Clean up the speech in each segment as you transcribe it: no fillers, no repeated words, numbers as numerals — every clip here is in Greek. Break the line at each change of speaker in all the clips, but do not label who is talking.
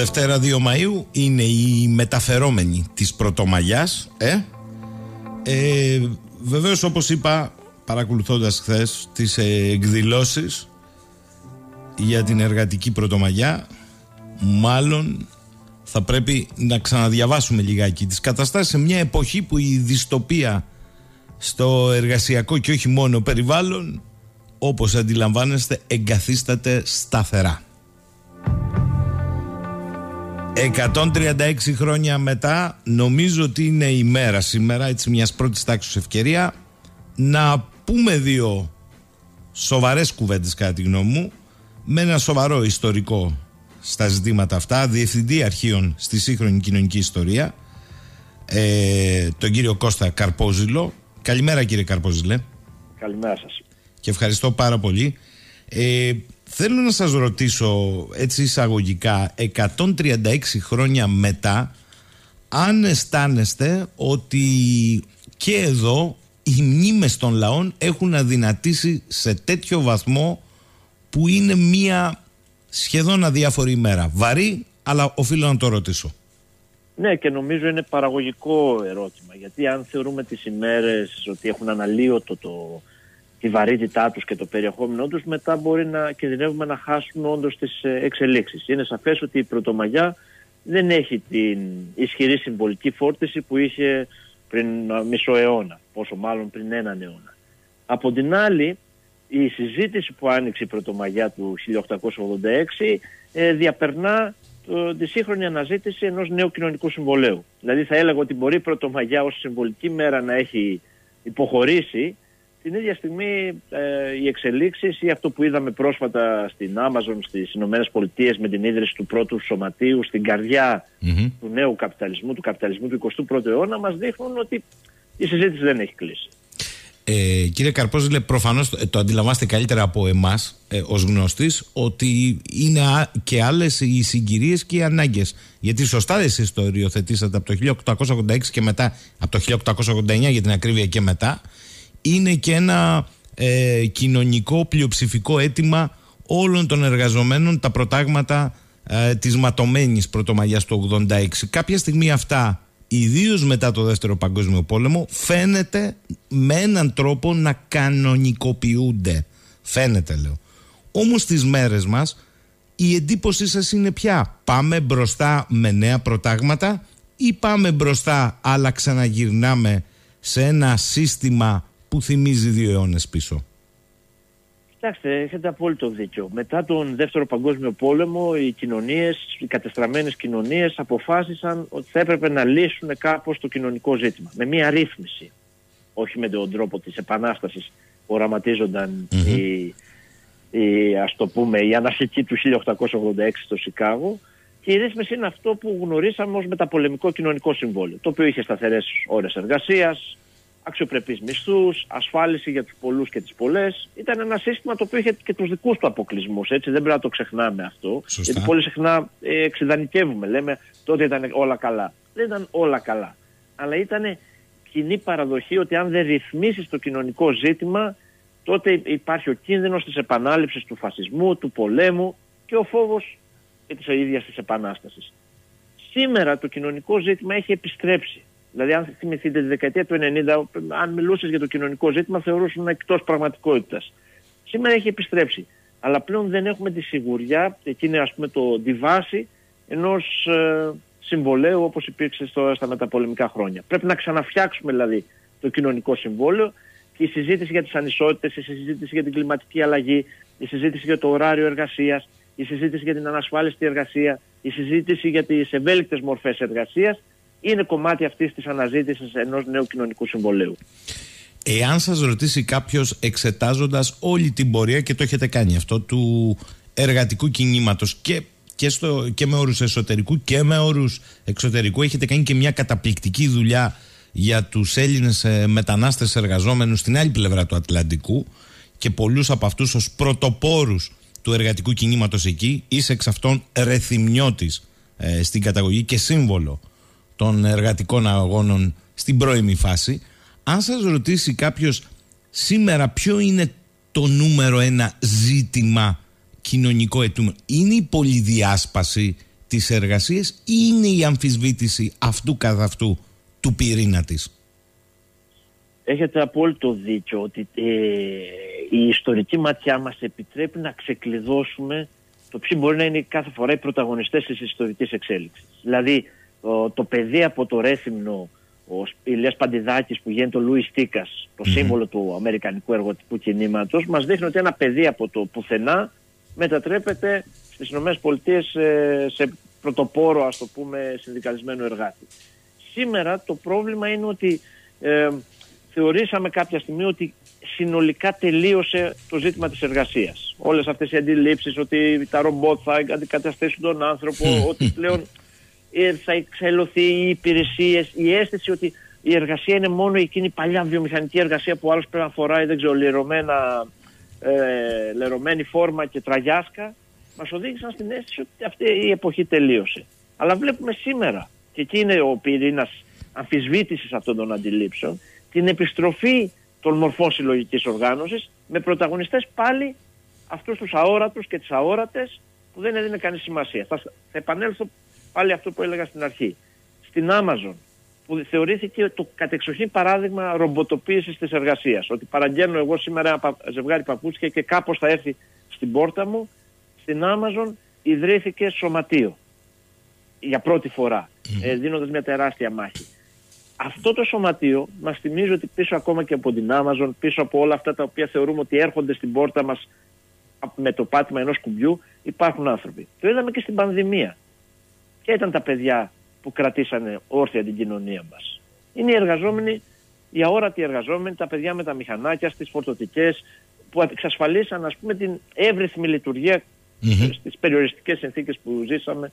Δευτέρα 2 Μαΐου είναι οι μεταφερόμενοι της Πρωτομαγιάς. Βεβαίως, όπως είπα, παρακολουθώντας χθες τις εκδηλώσεις για την εργατική Πρωτομαγιά, μάλλον θα πρέπει να ξαναδιαβάσουμε λιγάκι τις καταστάσεις σε μια εποχή που η δυστοπία στο εργασιακό και όχι μόνο περιβάλλον, όπως αντιλαμβάνεστε, εγκαθίσταται σταθερά. 136 χρόνια μετά, νομίζω ότι είναι η μέρα σήμερα, έτσι, μιας πρώτης τάξης ευκαιρία να πούμε δύο σοβαρές κουβέντες, κατά τη γνώμη μου, με ένα σοβαρό ιστορικό στα ζητήματα αυτά, διευθυντή αρχείων στη σύγχρονη κοινωνική ιστορία, τον κύριο Κώστα Καρπόζηλο. Καλημέρα, κύριε Καρπόζηλε.
Καλημέρα σας.
Και ευχαριστώ πάρα πολύ. Θέλω να σας ρωτήσω, έτσι εισαγωγικά, 136 χρόνια μετά, αν αισθάνεστε ότι και εδώ οι μνήμες των λαών έχουν αδυνατήσει σε τέτοιο βαθμό που είναι μία σχεδόν αδιάφορη ημέρα. Βαρύ, αλλά οφείλω να το ρωτήσω.
Ναι, και νομίζω είναι παραγωγικό ερώτημα, γιατί αν θεωρούμε τις ημέρες ότι έχουν αναλύωτο τη βαρύτητά τους και το περιεχόμενό τους, μετά μπορεί να κινδυνεύουμε να χάσουμε όντως τις εξελίξεις. Είναι σαφές ότι η Πρωτομαγιά δεν έχει την ισχυρή συμβολική φόρτιση που είχε πριν μισό αιώνα, πόσο μάλλον πριν έναν αιώνα. Από την άλλη, η συζήτηση που άνοιξε η Πρωτομαγιά του 1886 διαπερνά τη σύγχρονη αναζήτηση ενός νέου κοινωνικού συμβολέου. Δηλαδή θα έλεγα ότι μπορεί η Πρωτομαγιά ως συμβολική μέρα να έχει υποχωρήσει, την ίδια στιγμή οι εξελίξεις ή αυτό που είδαμε πρόσφατα στην Amazon στις Ηνωμένες Πολιτείες με την ίδρυση του πρώτου σωματείου στην καρδιά του νέου καπιταλισμού, του καπιταλισμού του 21ου αιώνα, μας δείχνουν ότι η συζήτηση δεν έχει κλείσει.
Κύριε Καρπόζηλε, προφανώς το αντιλαμβάστε καλύτερα από εμάς ως γνώστης ότι είναι και άλλες οι συγκυρίες και οι ανάγκες. Γιατί σωστά εσείς το οριοθετήσατε από το 1886 και μετά, από το 1889 για την ακρίβεια και μετά, είναι και ένα κοινωνικό πλειοψηφικό αίτημα όλων των εργαζομένων, τα προτάγματα της ματωμένης Πρωτομαγιάς του 86. Κάποια στιγμή αυτά, ιδίως μετά το Δεύτερο Παγκόσμιο Πόλεμο, φαίνεται με έναν τρόπο να κανονικοποιούνται. Φαίνεται, λέω. Όμως στις μέρες μας η εντύπωσή σας είναι ποια? Πάμε μπροστά με νέα προτάγματα ή πάμε μπροστά αλλά ξαναγυρνάμε σε ένα σύστημα που θυμίζει 2 αιώνες πίσω?
Κοιτάξτε, έχετε απόλυτο δίκιο. Μετά τον Δεύτερο Παγκόσμιο Πόλεμο, οι κοινωνίες, οι κατεστραμμένες κοινωνίες αποφάσισαν ότι θα έπρεπε να λύσουν κάπως το κοινωνικό ζήτημα. Με μια ρύθμιση. Όχι με τον τρόπο της επανάστασης που οραματίζονταν ας το πούμε, η αναρχική του 1886 στο Σικάγο. Και η ρύθμιση είναι αυτό που γνωρίσαμε ως μεταπολεμικό κοινωνικό συμβόλαιο. Το οποίο είχε σταθερές ώρες εργασίας, αξιοπρεπείς μισθούς, ασφάλιση για τους πολλούς και τις πολλές. Ήταν ένα σύστημα το οποίο είχε και τους δικούς του αποκλεισμούς, έτσι, δεν πρέπει να το ξεχνάμε αυτό.
Σωστά.
Γιατί πολύ συχνά εξειδανικεύουμε, λέμε τότε ήταν όλα καλά. Δεν ήταν όλα καλά, αλλά ήταν κοινή παραδοχή ότι αν δεν ρυθμίσεις το κοινωνικό ζήτημα, τότε υπάρχει ο κίνδυνος της επανάληψης του φασισμού, του πολέμου και ο φόβος και της ίδιας της επανάστασης. Σήμερα το κοινωνικό ζήτημα έχει επιστρέψει. Δηλαδή, αν θυμηθείτε τη δεκαετία του 90, αν μιλούσες για το κοινωνικό ζήτημα, θεωρούσαν εκτός πραγματικότητας. Σήμερα έχει επιστρέψει. Αλλά πλέον δεν έχουμε τη σιγουριά, εκείνη ας πούμε τη βάση ενός συμβολέου όπως υπήρξε στα μεταπολεμικά χρόνια. Πρέπει να ξαναφτιάξουμε δηλαδή το κοινωνικό συμβόλαιο και η συζήτηση για τις ανισότητες, η συζήτηση για την κλιματική αλλαγή, η συζήτηση για το ωράριο εργασίας, η συζήτηση για την ανασφάλιστη εργασία, η συζήτηση για τις ευέλικτες μορφές εργασίας. Είναι κομμάτι αυτής της αναζήτησης ενός νέου κοινωνικού συμβολέου.
Εάν σας ρωτήσει κάποιος, εξετάζοντας όλη την πορεία, και το έχετε κάνει αυτό, του εργατικού κινήματος και με όρους εσωτερικού και με όρους εξωτερικού, έχετε κάνει και μια καταπληκτική δουλειά για τους Έλληνες μετανάστες εργαζόμενους στην άλλη πλευρά του Ατλαντικού και πολλούς από αυτούς ως πρωτοπόρους του εργατικού κινήματος εκεί, είσαι εξ αυτών ρεθυμνιώτης στην καταγωγή και σύμβολο των εργατικών αγώνων στην πρώιμη φάση. Αν σας ρωτήσει κάποιος σήμερα ποιο είναι το νούμερο 1 ζήτημα κοινωνικό αιτούμενο, είναι η πολυδιάσπαση τις εργασίες, ή είναι η αμφισβήτηση αυτού καθ' αυτού του πυρήνα της?
Έχετε απόλυτο δίκιο ότι η ιστορική ματιά μας επιτρέπει να ξεκλειδώσουμε το ποιοι μπορεί να είναι κάθε φορά οι πρωταγωνιστές της ιστορικής εξέλιξης. Δηλαδή το παιδί από το Ρέθυμνο, ο Ηλίας Παντιδάκης που γίνεται ο Λούις Τίκας, το σύμβολο του αμερικανικού εργοτικού κινήματος, μας δείχνει ότι ένα παιδί από το πουθενά μετατρέπεται στις ΗΠΑ σε πρωτοπόρο, ας το πούμε, συνδικαλισμένο εργάτη. Σήμερα το πρόβλημα είναι ότι θεωρήσαμε κάποια στιγμή ότι συνολικά τελείωσε το ζήτημα της εργασίας. Όλες αυτές οι αντιλήψεις ότι τα ρομπότ θα αντικαταστήσουν τον άνθρωπο, ότι πλέον θα εξελωθεί οι υπηρεσίες, η αίσθηση ότι η εργασία είναι μόνο εκείνη η παλιά βιομηχανική εργασία που άλλος πρέπει να φοράει, δεν ξέρω, λερωμένη φόρμα και τραγιάσκα, μας οδήγησαν στην αίσθηση ότι αυτή η εποχή τελείωσε. Αλλά βλέπουμε σήμερα, και εκεί είναι ο πυρήνας αμφισβήτησης αυτών των αντιλήψεων, την επιστροφή των μορφών συλλογικής οργάνωσης, με πρωταγωνιστές πάλι αυτούς τους αόρατους και τις αόρατες που δεν έδινε κανείς σημασία. Θα επανέλθω πάλι αυτό που έλεγα στην αρχή. Στην Amazon, που θεωρήθηκε το κατεξοχήν παράδειγμα ρομποτοποίησης της εργασίας. Ότι παραγγέλνω εγώ σήμερα ένα ζευγάρι παπούτσια και κάπως θα έρθει στην πόρτα μου. Στην Amazon ιδρύθηκε σωματείο για πρώτη φορά, δίνοντας μια τεράστια μάχη. Αυτό το σωματείο μας θυμίζει ότι πίσω ακόμα και από την Amazon, πίσω από όλα αυτά τα οποία θεωρούμε ότι έρχονται στην πόρτα μας με το πάτημα ενός κουμπιού, υπάρχουν άνθρωποι. Το είδαμε και στην πανδημία. Ποια ήταν τα παιδιά που κρατήσανε όρθια την κοινωνία μας? Είναι οι εργαζόμενοι, οι αόρατοι εργαζόμενοι, τα παιδιά με τα μηχανάκια, στις φορτωτικές, που εξασφαλίσαν, ας πούμε, την εύρυθμη λειτουργία στις περιοριστικές συνθήκες που ζήσαμε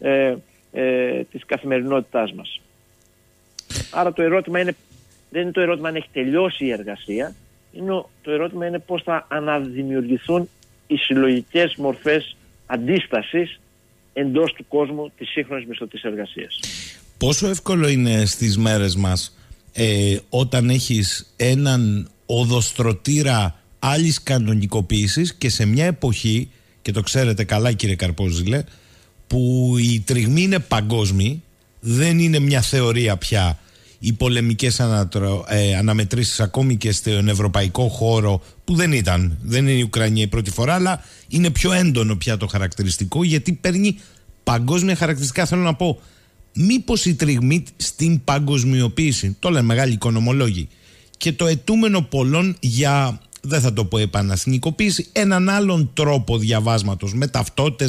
της καθημερινότητάς μας. Άρα το ερώτημα δεν είναι το ερώτημα αν έχει τελειώσει η εργασία, το ερώτημα είναι πώς θα αναδημιουργηθούν οι συλλογικές μορφές αντίστασης εντός του κόσμου της σύγχρονης μισθωτής εργασίας.
Πόσο εύκολο είναι στις μέρες μας όταν έχεις έναν οδοστρωτήρα άλλης κανονικοποίησης και σε μια εποχή, και το ξέρετε καλά κύριε Καρπόζηλε, που οι τριγμοί είναι παγκόσμιοι, δεν είναι μια θεωρία πια οι πολεμικές αναμετρήσεις ακόμη και στον ευρωπαϊκό χώρο, που δεν είναι η Ουκρανία η πρώτη φορά, αλλά είναι πιο έντονο πια το χαρακτηριστικό, γιατί παίρνει παγκόσμια χαρακτηριστικά. Θέλω να πω, μήπως οι τριγμοί στην παγκοσμιοποίηση, το λένε μεγάλοι οικονομολόγοι, και το αιτούμενο πολλών για, δεν θα το πω επανασυνικοποίηση, έναν άλλον τρόπο διαβάσματος, με ταυτότητες,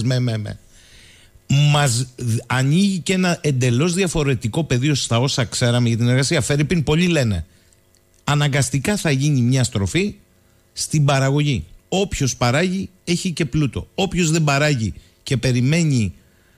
μας ανοίγει και ένα εντελώς διαφορετικό πεδίο στα όσα ξέραμε για την εργασία. Φερρυπίν, πολλοί λένε αναγκαστικά θα γίνει μια στροφή στην παραγωγή. Όποιος παράγει έχει και πλούτο. Όποιος δεν παράγει και περιμένει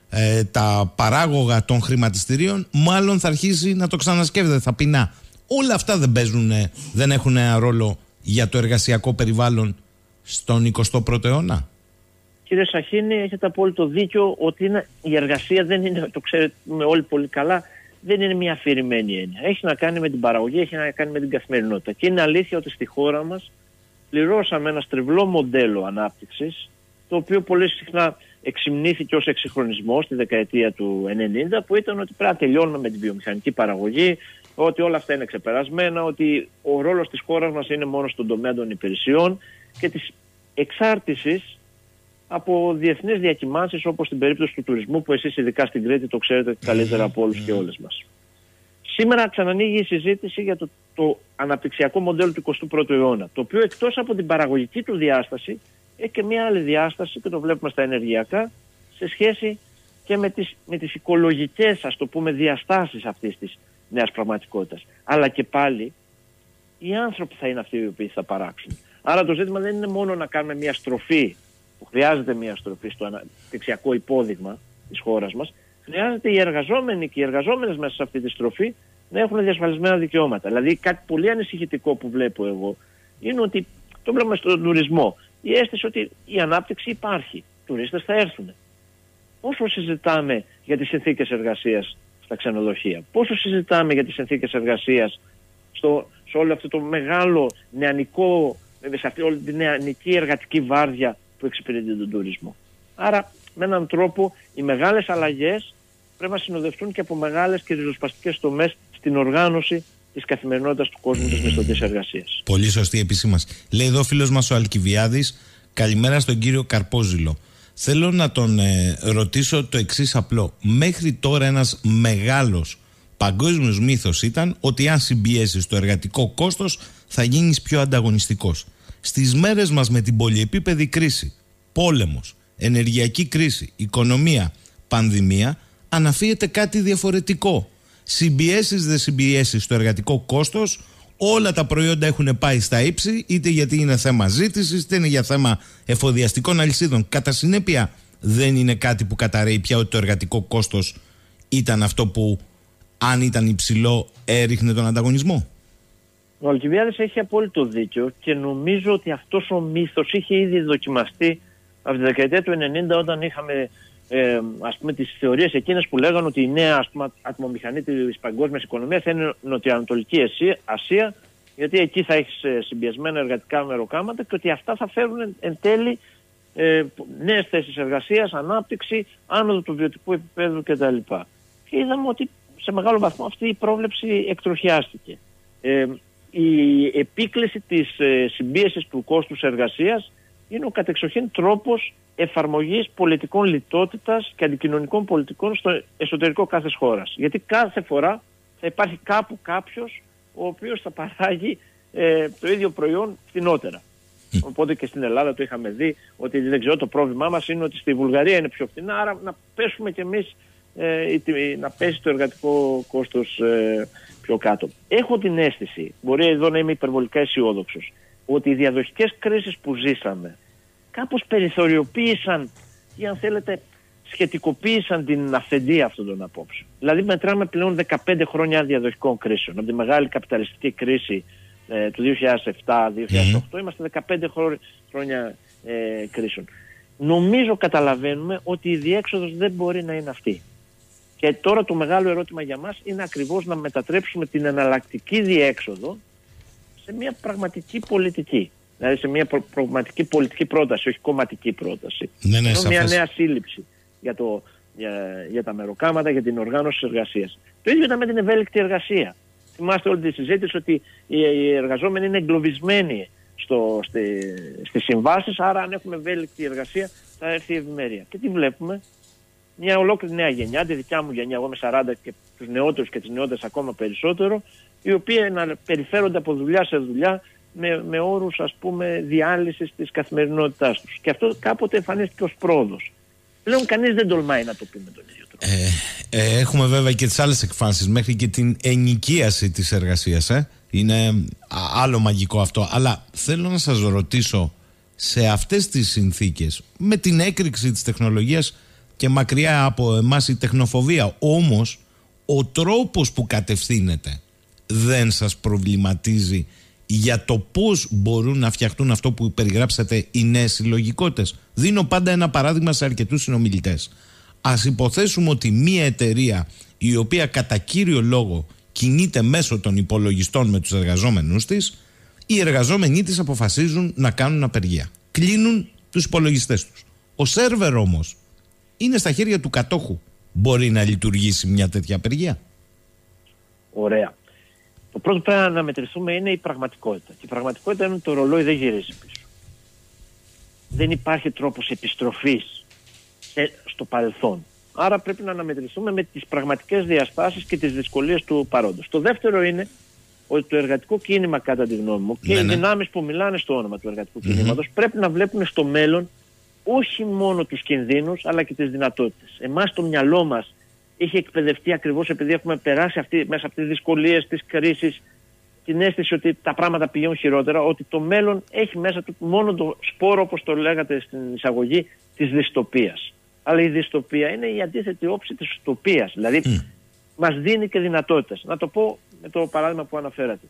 τα παράγωγα των χρηματιστηρίων, μάλλον θα αρχίσει να το ξανασκέφτεται, θα πεινά. Όλα αυτά δεν έχουν ένα ρόλο για το εργασιακό περιβάλλον στον 21ο αιώνα?
Κύριε Σαχίνη, έχετε απόλυτο δίκιο ότι η εργασία δεν είναι, το ξέρετε όλοι πολύ καλά, δεν είναι μια αφηρημένη έννοια. Έχει να κάνει με την παραγωγή, έχει να κάνει με την καθημερινότητα. Και είναι αλήθεια ότι στη χώρα μας πληρώσαμε ένα στρεβλό μοντέλο ανάπτυξης, το οποίο πολύ συχνά εξυμνήθηκε ως εξυγχρονισμός στη δεκαετία του 90, που ήταν ότι πρέπει να τελειώνουμε με την βιομηχανική παραγωγή, ότι όλα αυτά είναι ξεπερασμένα, ότι ο ρόλος της χώρας μας είναι μόνο στον τομέα των υπηρεσιών και της εξάρτησης από διεθνείς διακυμάνσεις, όπως στην περίπτωση του τουρισμού, που εσείς ειδικά στην Κρήτη το ξέρετε καλύτερα από όλους και όλες μας. Σήμερα ξανανοίγει η συζήτηση για το αναπτυξιακό μοντέλο του 21ου αιώνα, το οποίο εκτός από την παραγωγική του διάσταση έχει και μια άλλη διάσταση, και το βλέπουμε στα ενεργειακά, σε σχέση και με τις οικολογικές, ας το πούμε, διαστάσεις αυτής της νέας πραγματικότητας. Αλλά και πάλι οι άνθρωποι θα είναι αυτοί οι οποίοι θα παράξουν. Άρα το ζήτημα δεν είναι μόνο να κάνουμε μια στροφή, που χρειάζεται μια στροφή στο αναπτυξιακό υπόδειγμα της χώρας μας, χρειάζεται οι εργαζόμενοι και οι εργαζόμενες μέσα σε αυτή τη στροφή να έχουν διασφαλισμένα δικαιώματα. Δηλαδή κάτι πολύ ανησυχητικό που βλέπω εγώ είναι ότι, το βλέπουμε στον τουρισμό, η αίσθηση ότι η ανάπτυξη υπάρχει, οι τουρίστες θα έρθουν. Πόσο συζητάμε για τις συνθήκες εργασίας στα ξενοδοχεία, πόσο συζητάμε για τις συνθήκες εργασίας σε όλο αυτό το μεγάλο νεανικό, σε αυτή όλη την νεανική εργατική βάρδια που εξυπηρετεί τον τουρισμό. Άρα με έναν τρόπο οι μεγάλες αλλαγές πρέπει να συνοδευτούν και από μεγάλες και ριζοσπαστικές τομές στην οργάνωση της καθημερινότητας του κόσμου της μισθωτής εργασίας.
Πολύ σωστή επισήμανση. Λέει εδώ ο φίλος μας ο Αλκιβιάδης, καλημέρα στον κύριο Καρπόζηλο. Θέλω να τον ρωτήσω το εξής απλό. Μέχρι τώρα ένας μεγάλος παγκόσμιος μύθος ήταν ότι αν συμπιέσεις το εργατικό κόστος θα γίνεις πιο ανταγωνιστικός. Στις μέρες μας με την πολυεπίπεδη κρίση, πόλεμος, ενεργειακή κρίση, οικονομία, πανδημία, αναφύεται κάτι διαφορετικό. Συμπιέσεις δεν συμπιέσεις το εργατικό κόστος, όλα τα προϊόντα έχουν πάει στα ύψη, είτε γιατί είναι θέμα ζήτησης, είτε είναι για θέμα εφοδιαστικών αλυσίδων. Κατά συνέπεια, δεν είναι κάτι που καταρρέει πια ότι το εργατικό κόστος ήταν αυτό που, αν ήταν υψηλό, έριχνε τον ανταγωνισμό.
Ο Αλκιβιάδης έχει απόλυτο δίκιο και νομίζω ότι αυτός ο μύθος είχε ήδη δοκιμαστεί από τη δεκαετία του 90, όταν είχαμε ας πούμε τις θεωρίες εκείνες που λέγανε ότι η νέα, ας πούμε, ατμομηχανή της παγκόσμιας οικονομίας θα είναι Νοτιοανατολική Ασία, γιατί εκεί θα έχεις συμπιεσμένα εργατικά μεροκάματα και ότι αυτά θα φέρουν εν τέλει νέες θέσεις εργασίας, ανάπτυξη, άνοδο του βιωτικού επίπεδου κτλ. Και είδαμε ότι σε μεγάλο βαθμό αυτή η πρόβλεψη εκτροχιάστηκε. Η επίκληση της συμπίεσης του κόστους εργασίας είναι ο κατεξοχήν τρόπος εφαρμογής πολιτικών λιτότητας και αντικοινωνικών πολιτικών στο εσωτερικό κάθε χώρας. Γιατί κάθε φορά θα υπάρχει κάπου κάποιος ο οποίος θα παράγει το ίδιο προϊόν φθηνότερα. Οπότε και στην Ελλάδα το είχαμε δει ότι δεν ξέρω, το πρόβλημά μας είναι ότι στη Βουλγαρία είναι πιο φθηνά, άρα να πέσουμε κι εμείς, να πέσει το εργατικό κόστος πιο κάτω. Έχω την αίσθηση, μπορεί εδώ να είμαι υπερβολικά αισιόδοξος, ότι οι διαδοχικές κρίσεις που ζήσαμε κάπως περιθωριοποίησαν ή αν θέλετε σχετικοποίησαν την αυθεντία αυτών των απόψεων. Δηλαδή μετράμε πλέον 15 χρόνια διαδοχικών κρίσεων. Από τη μεγάλη καπιταλιστική κρίση του 2007-2008 είμαστε 15 χρόνια κρίσεων. Νομίζω καταλαβαίνουμε ότι η διέξοδος δεν μπορεί να είναι αυτή. Και τώρα το μεγάλο ερώτημα για μας είναι ακριβώς να μετατρέψουμε την εναλλακτική διέξοδο σε μια πραγματική πολιτική. Δηλαδή σε μια πραγματική πολιτική πρόταση, όχι κομματική πρόταση.
Ναι,
μια νέα σύλληψη για τα μεροκάματα, για την οργάνωση της εργασίας. Το ίδιο ήταν με την ευέλικτη εργασία. Θυμάστε όλη τη συζήτηση ότι οι εργαζόμενοι είναι εγκλωβισμένοι στις συμβάσεις, άρα αν έχουμε ευέλικτη εργασία θα έρθει η ευημερία. Και τι βλέπουμε? Μια ολόκληρη νέα γενιά, τη δικιά μου γενιά, εγώ είμαι 40 και τους νεότερους και τις νεότερες ακόμα περισσότερο, οι οποίοι να περιφέρονται από δουλειά σε δουλειά με όρους, ας πούμε, διάλυσης της καθημερινότητάς τους. Και αυτό κάποτε εμφανίστηκε ως πρόοδος. Πλέον κανείς δεν τολμάει να το πει με τον ίδιο τρόπο.
Έχουμε βέβαια και τις άλλες εκφάνσεις, μέχρι και την ενοικίαση της εργασίας. Είναι άλλο μαγικό αυτό. Αλλά θέλω να σας ρωτήσω, σε αυτές τις συνθήκες, με την έκρηξη της τεχνολογίας και μακριά από εμάς η τεχνοφοβία, όμως ο τρόπος που κατευθύνεται δεν σας προβληματίζει για το πώς μπορούν να φτιαχτούν αυτό που περιγράψατε οι νέες συλλογικότητες? Δίνω πάντα ένα παράδειγμα σε αρκετούς συνομιλητές. Ας υποθέσουμε ότι μία εταιρεία η οποία κατά κύριο λόγο κινείται μέσω των υπολογιστών με τους εργαζόμενους της, οι εργαζόμενοι της αποφασίζουν να κάνουν απεργία. Κλείνουν τους υπολογιστές τους. Ο σερβερ όμως είναι στα χέρια του κατόχου. Μπορεί να λειτουργήσει μια τέτοια απεργία?
Ωραία. Το πρώτο που πρέπει να μετρηθούμε είναι η πραγματικότητα. Και η πραγματικότητα είναι ότι το ρολόι δεν γυρίζει πίσω. Δεν υπάρχει τρόπος επιστροφής στο παρελθόν. Άρα πρέπει να αναμετρηθούμε με τις πραγματικές διαστάσεις και τις δυσκολίες του παρόντος. Το δεύτερο είναι ότι το εργατικό κίνημα, κατά τη γνώμη μου, και οι δυνάμεις που μιλάνε στο όνομα του εργατικού κινήματος πρέπει να βλέπουν στο μέλλον όχι μόνο τους κινδύνους αλλά και τις δυνατότητες. Εμάς το μυαλό μας έχει εκπαιδευτεί ακριβώς επειδή έχουμε περάσει μέσα από τις δυσκολίες της κρίσης, την αίσθηση ότι τα πράγματα πηγαίνουν χειρότερα, ότι το μέλλον έχει μέσα του μόνο το σπόρο, όπως το λέγατε στην εισαγωγή, της δυστοπίας. Αλλά η δυστοπία είναι η αντίθετη όψη της ουτοπίας. Δηλαδή μας δίνει και δυνατότητες. Να το πω με το παράδειγμα που αναφέρατε.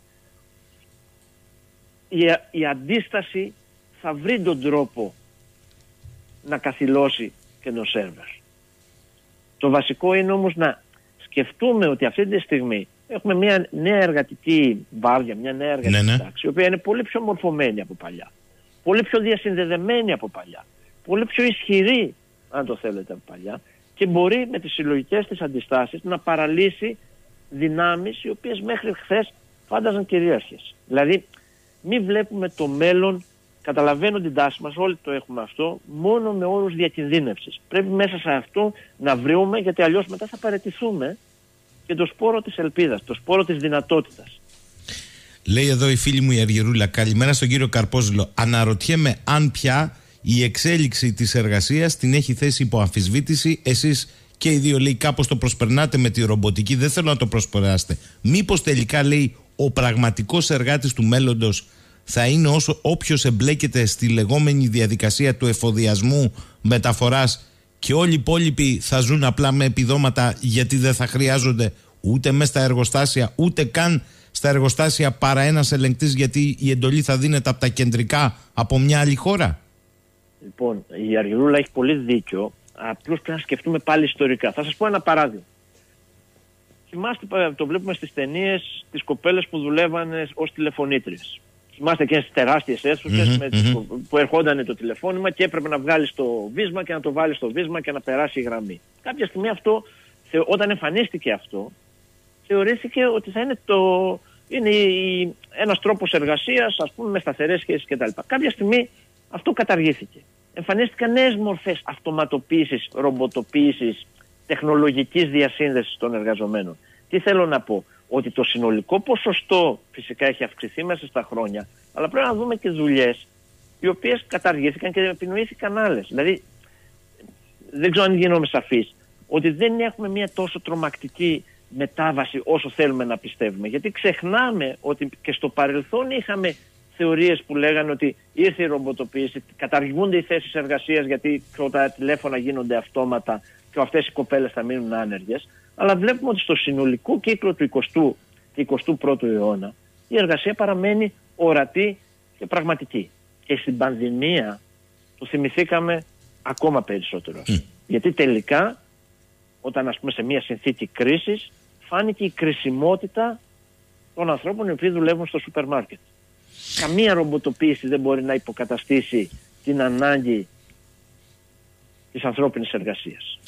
Η αντίσταση θα βρει τον τρόπο να καθυλώσει και το σερβερ. Το βασικό είναι όμως να σκεφτούμε ότι αυτή τη στιγμή έχουμε μια νέα εργατική βάρδια, μια νέα εργατική τάξη, η οποία είναι πολύ πιο μορφωμένη από παλιά, πολύ πιο διασυνδεδεμένη από παλιά, πολύ πιο ισχυρή αν το θέλετε παλιά, και μπορεί με τις συλλογικές της αντιστάσεις να παραλύσει δυνάμεις οι οποίες μέχρι χθες φάνταζαν κυρίαρχες. Δηλαδή, μην βλέπουμε το μέλλον, καταλαβαίνω την τάση μας, όλοι το έχουμε αυτό, μόνο με όρους διακινδύνευσης. Πρέπει μέσα σε αυτό να βρούμε, γιατί αλλιώς μετά θα παραιτηθούμε και το σπόρο της ελπίδας, το σπόρο της δυνατότητας.
Λέει εδώ η φίλη μου η Αργυρούλα, καλημέρα στον κύριο Καρπόζηλο. Αναρωτιέμαι αν πια η εξέλιξη της εργασίας την έχει θέσει υπό αμφισβήτηση. Εσείς και οι δύο, λέει, κάπως το προσπερνάτε με τη ρομποτική. Δεν θέλω να το προσπεράσετε. Μήπως τελικά, λέει, ο πραγματικός εργάτης του μέλλοντος θα είναι όποιος εμπλέκεται στη λεγόμενη διαδικασία του εφοδιασμού, μεταφοράς, και όλοι οι υπόλοιποι θα ζουν απλά με επιδόματα, γιατί δεν θα χρειάζονται ούτε μέσα στα εργοστάσια, ούτε καν στα εργοστάσια παρά ένας ελεγκτής, γιατί η εντολή θα δίνεται από τα κεντρικά, από μια άλλη χώρα.
Λοιπόν, η Αργυρούλα έχει πολύ δίκιο. Απλώς πρέπει να σκεφτούμε πάλι ιστορικά. Θα σας πω ένα παράδειγμα. Θυμάστε, το βλέπουμε στις ταινίες, τις κοπέλες που δουλεύανε ως τηλεφωνήτριες. Θυμάστε και στις τεράστιες αίθουσες που ερχόταν το τηλεφώνημα και έπρεπε να βγάλεις το βίσμα και να το βάλεις στο βίσμα και να περάσει η γραμμή. Κάποια στιγμή αυτό, όταν εμφανίστηκε αυτό, θεωρήθηκε ότι θα είναι ένας τρόπος εργασίας, ας πούμε, με σταθερές σχέσεις κτλ. Κάποια στιγμή αυτό καταργήθηκε. Εμφανίστηκαν νέες μορφές αυτοματοποίησης, ρομποτοποίησης, τεχνολογικής διασύνδεσης των εργαζομένων. Τι θέλω να πω? Ότι το συνολικό ποσοστό φυσικά έχει αυξηθεί μέσα στα χρόνια, αλλά πρέπει να δούμε και δουλειές οι οποίες καταργήθηκαν και επινοήθηκαν άλλες. Δηλαδή, δεν ξέρω αν γίνομαι σαφής, ότι δεν έχουμε μια τόσο τρομακτική μετάβαση όσο θέλουμε να πιστεύουμε. Γιατί ξεχνάμε ότι και στο παρελθόν είχαμε θεωρίες που λέγανε ότι ήρθε η ρομποτοποίηση, καταργούνται οι θέσεις εργασίας γιατί τα τηλέφωνα γίνονται αυτόματα και αυτές οι κοπέλες θα μείνουν άνεργες. Αλλά βλέπουμε ότι στο συνολικό κύκλο του 20ου και 21ου αιώνα η εργασία παραμένει ορατή και πραγματική. Και στην πανδημία το θυμηθήκαμε ακόμα περισσότερο. Γιατί τελικά, όταν, ας πούμε, σε μια συνθήκη κρίσης, φάνηκε η κρισιμότητα των ανθρώπων οι οποίοι δουλεύουν στο σούπερ μάρκετ. Καμία ρομποτοποίηση δεν μπορεί να υποκαταστήσει την ανάγκη της ανθρώπινης εργασίας.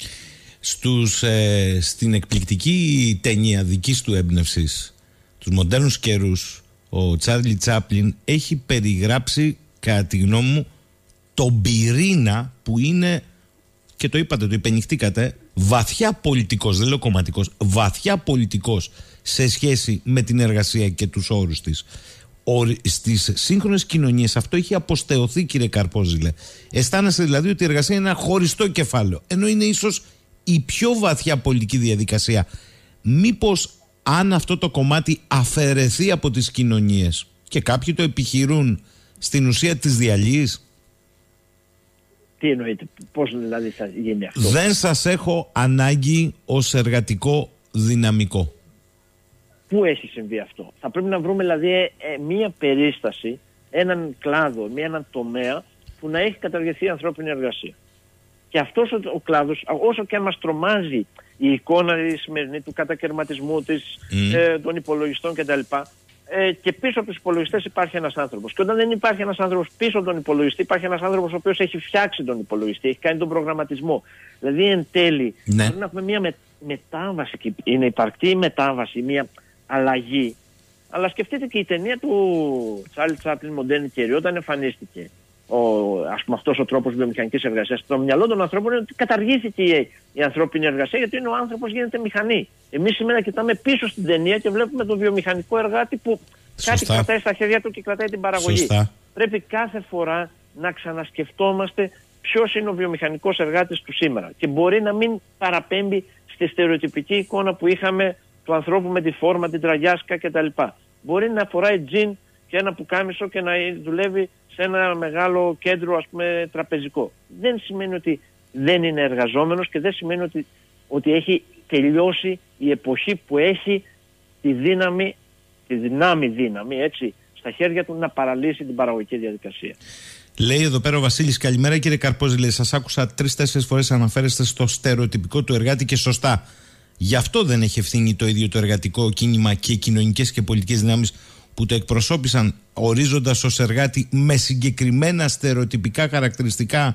Στην εκπληκτική ταινία δικής του έμπνευσης, τους μοντέρνους καιρούς, ο Τσάρλι Τσάπλιν έχει περιγράψει, κατά τη γνώμη μου, τον πυρήνα που είναι, και το είπατε, το υπενηχτήκατε, βαθιά πολιτικός, δεν λέω κομματικός, βαθιά πολιτικός σε σχέση με την εργασία και τους όρους της. Στις σύγχρονες κοινωνίες αυτό έχει αποστεωθεί, κύριε Καρπόζηλε. Αισθάνεστε δηλαδή ότι η εργασία είναι ένα χωριστό κεφάλαιο, ενώ είναι ίσως η πιο βαθιά πολιτική διαδικασία. Μήπως αν αυτό το κομμάτι αφαιρεθεί από τις κοινωνίες, και κάποιοι το επιχειρούν, στην ουσία της διαλύεις?
Τι εννοείτε, πώς δηλαδή θα γίνει αυτό?
Δεν σας έχω ανάγκη ως εργατικό δυναμικό.
Πού έχει συμβεί αυτό? Θα πρέπει να βρούμε δηλαδή μία περίσταση, έναν κλάδο, έναν τομέα που να έχει καταργηθεί η ανθρώπινη εργασία. Και αυτός ο κλάδος, όσο και αν μας τρομάζει η εικόνα η σημερινή του κατακαιρματισμού των υπολογιστών κτλ. Και πίσω από τους υπολογιστές υπάρχει ένας άνθρωπος. Και όταν δεν υπάρχει ένας άνθρωπος πίσω από τον υπολογιστή, υπάρχει ένας άνθρωπος ο οποίος έχει φτιάξει τον υπολογιστή, έχει κάνει τον προγραμματισμό. Δηλαδή εν τέλει πρέπει να έχουμε μια μετάβαση, και είναι υπαρκτή μετάβαση, μια αλλαγή. Αλλά σκεφτείτε και η ταινία του Τσάρλι Τσάπλιν, μοντέρνη καιρή, όταν εμφανίστηκε ας πούμε αυτός ο τρόπος βιομηχανικής εργασίας, στο μυαλό των ανθρώπων είναι ότι καταργήθηκε η ανθρώπινη εργασία, γιατί είναι ο άνθρωπος γίνεται μηχανή. Εμείς σήμερα κοιτάμε πίσω στην ταινία και βλέπουμε τον βιομηχανικό εργάτη που κάτι κρατάει στα χέρια του και κρατάει την παραγωγή.
Σωστά.
Πρέπει κάθε φορά να ξανασκεφτόμαστε ποιος είναι ο βιομηχανικός εργάτης του σήμερα. Και μπορεί να μην παραπέμπει στη στερεοτυπική εικόνα που είχαμε του ανθρώπου με τη φόρμα, την τραγιάσκα κτλ. Μπορεί να φοράει τζιν και ένα πουκάμισο και να δουλεύει σε ένα μεγάλο κέντρο, ας πούμε, τραπεζικό. Δεν σημαίνει ότι δεν είναι εργαζόμενος και δεν σημαίνει ότι έχει τελειώσει η εποχή που έχει τη δύναμη έτσι, στα χέρια του να παραλύσει την παραγωγική διαδικασία.
Λέει εδώ πέρα ο Βασίλης, καλημέρα κύριε Καρπόζηλε. Σας άκουσα 3-4 φορές αναφέρεστε στο στερεοτυπικό του εργάτη και σωστά. Γι' αυτό δεν έχει ευθύνη το ίδιο το εργατικό κίνημα και οι κοινωνικές και πολιτικές δυνάμεις που το εκπροσώπησαν, ορίζοντας ως εργάτη με συγκεκριμένα στερεοτυπικά χαρακτηριστικά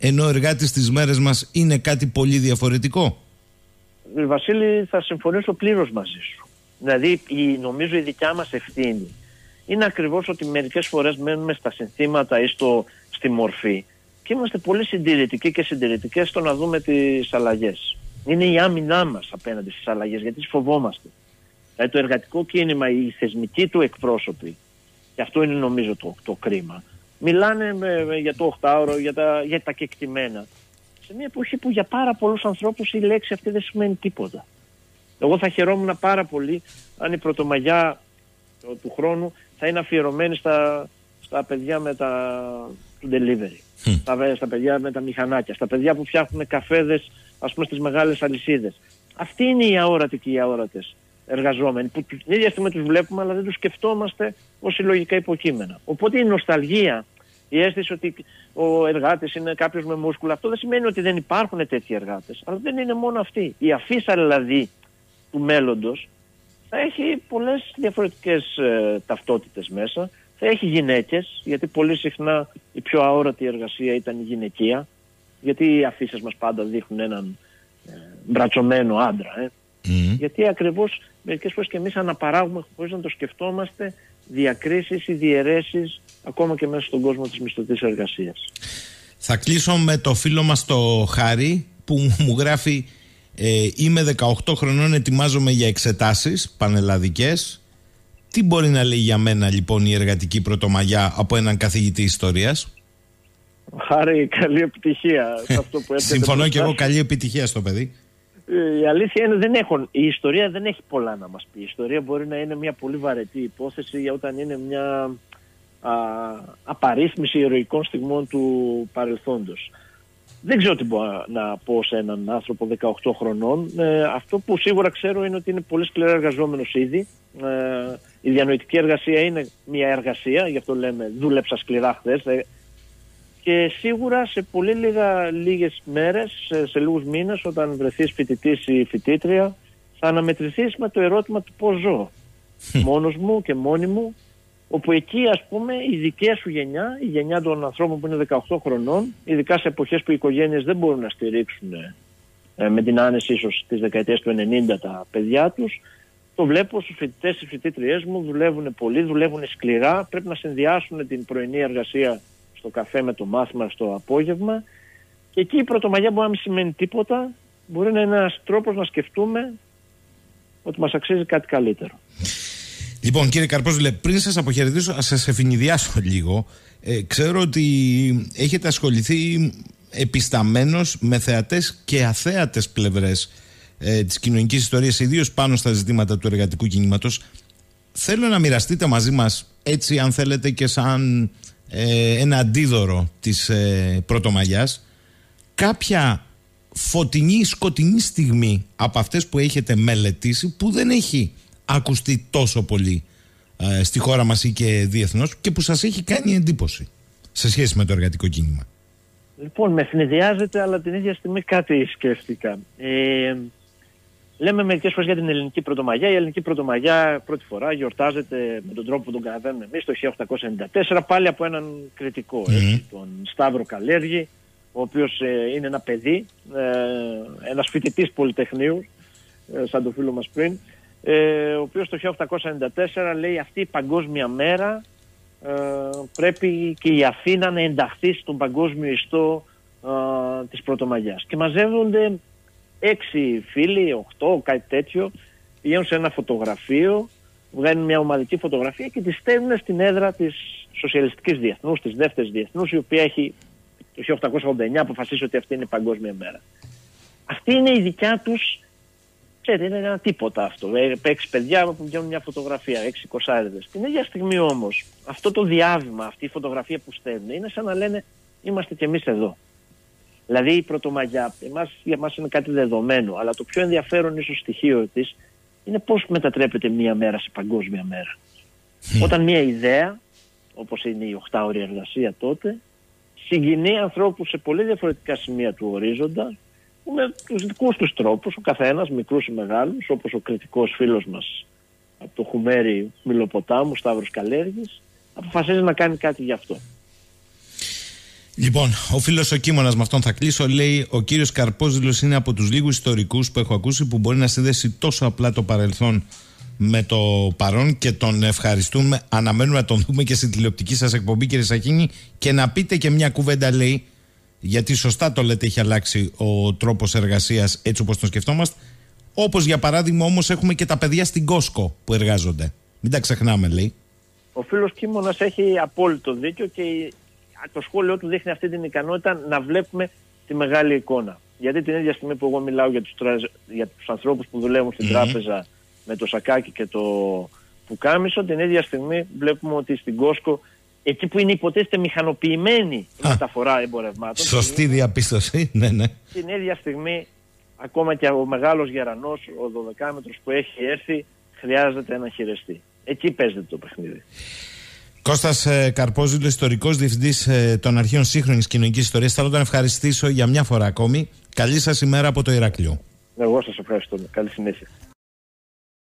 ενώ ο εργάτης στις μέρες μας είναι κάτι πολύ διαφορετικό?
Βασίλη, θα συμφωνήσω πλήρως μαζί σου. Δηλαδή, νομίζω η δικιά μας ευθύνη είναι ακριβώς ότι μερικές φορές μένουμε στα συνθήματα ή στη μορφή και είμαστε πολύ συντηρητικοί και συντηρητικές στο να δούμε τις αλλαγές. Είναι η άμυνά μας απέναντι στις αλλαγές, γιατί τις φοβόμαστε. Δηλαδή το εργατικό κίνημα, οι θεσμικοί του εκπρόσωποι, και αυτό είναι νομίζω το κρίμα, μιλάνε για το 8ωρο, για τα κεκτημένα. Σε μια εποχή που για πάρα πολλούς ανθρώπους η λέξη αυτή δεν σημαίνει τίποτα. Εγώ θα χαιρόμουν πάρα πολύ αν η Πρωτομαγιά του χρόνου θα είναι αφιερωμένη στα παιδιά με του delivery, στα παιδιά με τα μηχανάκια, στα παιδιά που φτιάχνουν καφέδες, ας πούμε, στις μεγάλες αλυσίδες. Αυτοί είναι οι αόρατοι και οι αόρατες εργαζόμενοι, που την ίδια στιγμή τους βλέπουμε, αλλά δεν τους σκεφτόμαστε ως συλλογικά υποκείμενα. Οπότε η νοσταλγία, η αίσθηση ότι ο εργάτης είναι κάποιος με μούσκουλα, αυτό δεν σημαίνει ότι δεν υπάρχουν τέτοιοι εργάτες. Αλλά δεν είναι μόνο αυτοί. Η αφίσα δηλαδή του μέλλοντος θα έχει πολλές διαφορετικές ταυτότητες μέσα. Θα έχει γυναίκες, γιατί πολύ συχνά η πιο αόρατη εργασία ήταν η γυναικεία. Γιατί οι αφίσες μας πάντα δείχνουν έναν μπρατσωμένο άντρα. Γιατί ακριβώς μερικές φορές και εμείς αναπαράγουμε, χωρίς να το σκεφτόμαστε, διακρίσεις ή διαιρέσεις ακόμα και μέσα στον κόσμο της μισθωτής εργασίας.
Θα κλείσω με το φίλο μας το Χάρη που μου γράφει είμαι 18 χρονών, ετοιμάζομαι για εξετάσεις πανελλαδικές. Τι μπορεί να λέει για μένα λοιπόν η εργατική Πρωτομαγιά από έναν καθηγητή ιστορίας?
Χάρη, καλή επιτυχία σε αυτό που έρχεται.
Συμφωνώ και εγώ, καλή επιτυχία στο παιδί.
Η αλήθεια είναι η ιστορία δεν έχει πολλά να μας πει. Η ιστορία μπορεί να είναι μια πολύ βαρετή υπόθεση όταν είναι μια απαρίθμηση ηρωικών στιγμών του παρελθόντος. Δεν ξέρω τι μπορώ να πω σε έναν άνθρωπο 18 χρονών. Αυτό που σίγουρα ξέρω είναι ότι είναι πολύ σκληρά εργαζόμενος ήδη. Η διανοητική εργασία είναι μια εργασία, γι' αυτό λέμε δούλεψα σκληρά χθες. Και σίγουρα σε πολύ λίγες μέρες, σε λίγους μήνες, όταν βρεθείς φοιτητής ή φοιτήτρια, θα αναμετρηθείς με το ερώτημα του πώς ζω. Μόνος μου και μόνη μου, όπου εκεί ας πούμε η δικιά σου γενιά, η γενιά των ανθρώπων που είναι 18 χρονών, ειδικά σε εποχές που οι οικογένειες δεν μπορούν να στηρίξουν με την άνεση ίσως της δεκαετίας του 90 τα παιδιά τους, το βλέπω στους φοιτητές, στις φοιτήτριές μου, δουλεύουν πολύ, δουλεύουν σκληρά, πρέπει να συνδυάσουν την πρωινή εργασία στο καφέ με το μάθημα στο απόγευμα, και εκεί η Πρωτομαγιά μπορεί να μην σημαίνει τίποτα, μπορεί να είναι ένας τρόπος να σκεφτούμε ότι μας αξίζει κάτι καλύτερο.
Λοιπόν, κύριε Καρπόζηλε, πριν σας αποχαιρετήσω, να σας ευνηδιάσω λίγο. Ξέρω ότι έχετε ασχοληθεί επισταμένος με θεατές και αθέατες πλευρές της κοινωνικής ιστορίας, ιδίως πάνω στα ζητήματα του εργατικού κινήματος. Θέλω να μοιραστείτε μαζί μας, έτσι αν θέλετε και σαν ένα αντίδωρο της Πρωτομαγιάς, κάποια φωτεινή ή σκοτεινή στιγμή από αυτές που έχετε μελετήσει, που δεν έχει ακουστεί τόσο πολύ στη χώρα μας ή και διεθνώς, και που σας έχει κάνει εντύπωση σε σχέση με το εργατικό κίνημα.
Λοιπόν, με ευνηδιάζεται, αλλά την ίδια στιγμή κάτι σκέφτηκα. Λέμε μερικές φορές για την ελληνική Πρωτομαγιά. Η ελληνική Πρωτομαγιά πρώτη φορά γιορτάζεται με τον τρόπο που τον καταλαβαίνουμε εμείς το 1894, πάλι από έναν κριτικό, τον Σταύρο Καλέργη, ο οποίος είναι ένα παιδί, ένας φοιτητής πολυτεχνείου, σαν το φίλο μας πριν, ο οποίος το 1894 λέει αυτή η παγκόσμια μέρα πρέπει και η Αθήνα να ενταχθεί στον παγκόσμιο ιστό της Πρωτομαγιάς. Και μαζεύονται 6 φίλοι, 8, κάτι τέτοιο, πηγαίνουν σε ένα φωτογραφείο, βγαίνουν μια ομαδική φωτογραφία και τη στέλνουν στην έδρα της Σοσιαλιστικής Διεθνούς, της Δεύτερης Διεθνούς, η οποία έχει το 1889 αποφασίσει ότι αυτή είναι η παγκόσμια μέρα. Αυτή είναι η δικιά τους, ξέρετε, είναι ένα τίποτα αυτό. 6 παιδιά που βγαίνουν μια φωτογραφία, 6 κοσάριδες. Την ίδια στιγμή όμως, αυτό το διάβημα, αυτή η φωτογραφία που στέλνουν, είναι σαν να λένε είμαστε κι εμείς εδώ. Δηλαδή η Πρωτομαγιά για μας είναι κάτι δεδομένο, αλλά το πιο ενδιαφέρον ίσως στοιχείο της είναι πώς μετατρέπεται μία μέρα σε παγκόσμια μέρα. Όταν μία ιδέα, όπως είναι η 8ωρη εργασία τότε, συγκινεί ανθρώπους σε πολύ διαφορετικά σημεία του ορίζοντα, που με τους δικούς τους τρόπους, ο καθένας, μικρούς ή μεγάλους, όπως ο κριτικός φίλος μας από το Χουμέρι Μιλοποτάμου, Σταύρος Καλέργης, αποφασίζει να κάνει κάτι γι' αυτό.
Λοιπόν, ο φίλος ο Κίμωνας, με αυτόν θα κλείσω, λέει: ο κύριος Καρπόζηλος είναι από τους λίγους ιστορικούς που έχω ακούσει που μπορεί να συνδέσει τόσο απλά το παρελθόν με το παρόν, και τον ευχαριστούμε. Αναμένουμε να τον δούμε και στην τηλεοπτική σας εκπομπή, κύριε Σαχίνη, και να πείτε και μια κουβέντα, λέει, γιατί σωστά το λέτε, έχει αλλάξει ο τρόπος εργασίας έτσι όπως τον σκεφτόμαστε. Όπως για παράδειγμα όμως έχουμε και τα παιδιά στην Κόσκο που εργάζονται. Μην τα ξεχνάμε, λέει.
Ο φίλος Κίμωνας έχει απόλυτο δίκιο και το σχόλιο του δείχνει αυτή την ικανότητα να βλέπουμε τη μεγάλη εικόνα. Γιατί την ίδια στιγμή που εγώ μιλάω για τους ανθρώπους που δουλεύουν στην τράπεζα με το σακάκι και το πουκάμισο, την ίδια στιγμή βλέπουμε ότι στην Κόσκο, εκεί που είναι υποτίθεται μηχανοποιημένη η μεταφορά εμπορευμάτων.
Σωστή διαπίστωση, ναι.
Την ίδια στιγμή ακόμα και ο μεγάλος γερανός, ο 12μέτρος που έχει έρθει, χρειάζεται ένα χειριστή. Εκεί παίζεται το παιχνίδι.
Κώστας Καρπόζηλος, ιστορικός διευθυντής των Αρχείων Σύγχρονης Κοινωνικής Ιστορίας. Θέλω να τον ευχαριστήσω για μια φορά ακόμη. Καλή σας ημέρα από το Ηράκλειο.
Εγώ σας ευχαριστώ. Καλή συνέχεια.